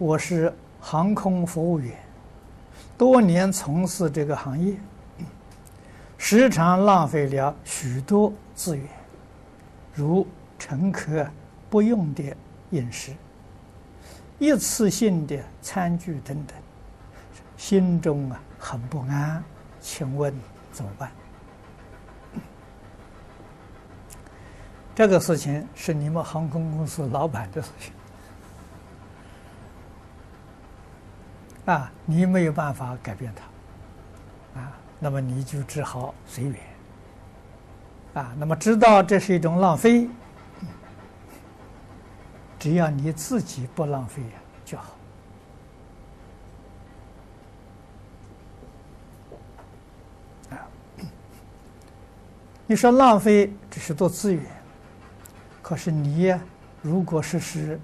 我是航空服务员，多年从事这个行业，时常浪费了许多资源，如乘客不用的饮食、一次性的餐具等等，心中很不安，请问怎么办？这个事情是你们航空公司老板的事情你没有办法改变它那么你就只好随缘那么知道这是一种浪费，只要你自己不浪费就好你说浪费只是多资源，可是你如果是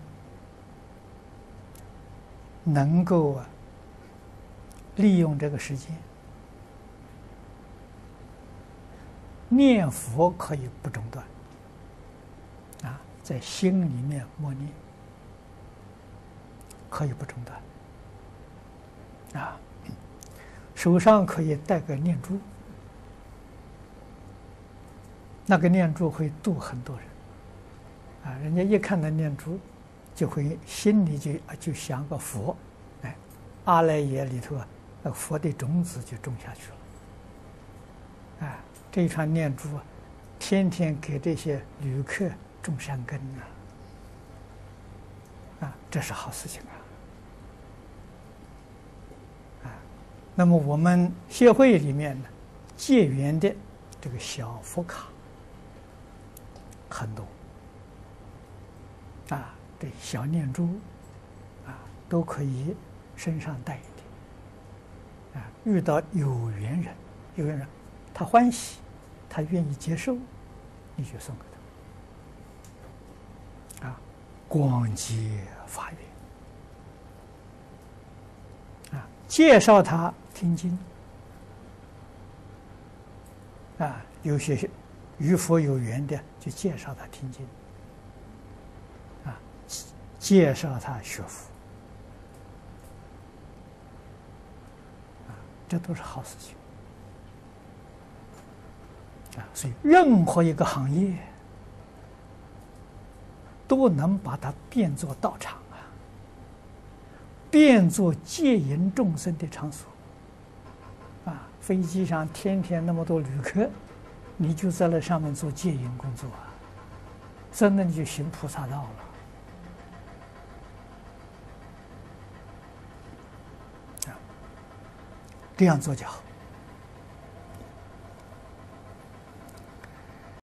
能够利用这个时间念佛，可以不中断在心里面默念，可以不中断手上可以带个念珠，那个念珠会度很多人人家一看到念珠，就会心里就想个佛，阿赖耶里头那佛的种子就种下去了这一串念珠天天给这些旅客种善根这是好事情那么我们协会里面呢，结缘的这个小佛卡很多这小念珠都可以身上带一点遇到有缘人他欢喜，他愿意接受，你就送给他广结法缘介绍他听经有些与佛有缘的就介绍他听经介绍他学佛这都是好事情所以任何一个行业都能把它变作道场变作戒引众生的场所飞机上天天那么多旅客，你就在那上面做戒引工作真的你就行菩萨道了这样做就好。